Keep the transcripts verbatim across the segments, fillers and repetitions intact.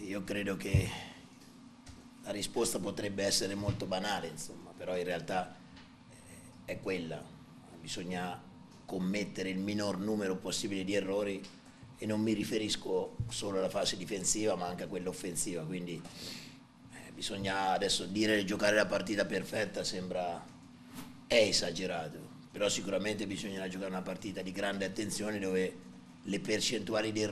io credo che la risposta potrebbe essere molto banale, insomma, però in realtà eh, è quella. Bisogna commettere il minor numero possibile di errori e non mi riferisco solo alla fase difensiva ma anche a quella offensiva, quindi eh, bisogna adesso dire giocare la partita perfetta sembra è esagerato, però sicuramente bisogna giocare una partita di grande attenzione dove le percentuali di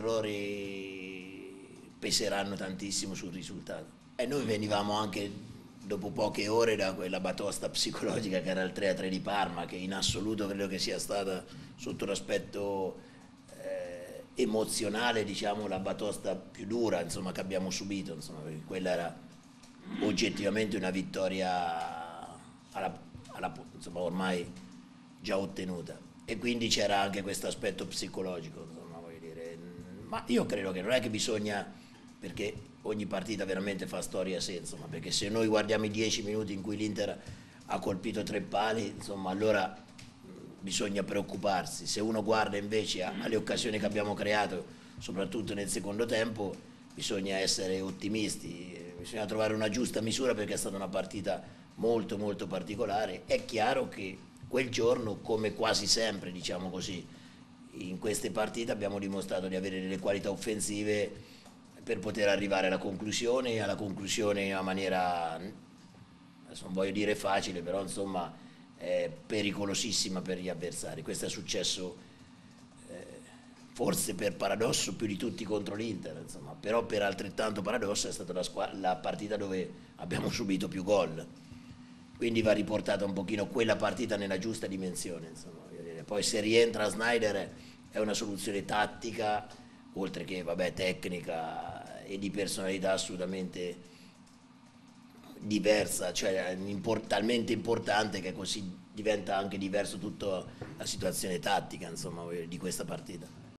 errori peseranno tantissimo sul risultato. E noi venivamo anche dopo poche ore da quella batosta psicologica che era il tre a tre di Parma, che in assoluto credo che sia stata sotto l'aspetto eh, emozionale, diciamo, la batosta più dura, insomma, che abbiamo subito, insomma, perché quella era oggettivamente una vittoria alla, alla, insomma, ormai già ottenuta, e quindi c'era anche questo aspetto psicologico, insomma, voglio dire. Ma io credo che non è che bisogna, perché ogni partita veramente fa storia a sé, insomma, perché se noi guardiamo i dieci minuti in cui l'Inter ha colpito tre pali, insomma, allora bisogna preoccuparsi. Se uno guarda invece alle occasioni che abbiamo creato, soprattutto nel secondo tempo, bisogna essere ottimisti, bisogna trovare una giusta misura perché è stata una partita molto molto particolare. È chiaro che quel giorno, come quasi sempre, diciamo così, in queste partite abbiamo dimostrato di avere delle qualità offensive per poter arrivare alla conclusione, e alla conclusione in una maniera, adesso non voglio dire facile, però insomma è pericolosissima per gli avversari. Questo è successo eh, forse per paradosso più di tutti contro l'Inter, insomma, però per altrettanto paradosso è stata la, la partita dove abbiamo subito più gol, quindi va riportata un pochino quella partita nella giusta dimensione, insomma, voglio dire. Poi se rientra Sneijder è una soluzione tattica, oltre che vabbè, tecnica e di personalità assolutamente diversa, cioè import- talmente importante che così diventa anche diverso tutta la situazione tattica, insomma, di questa partita.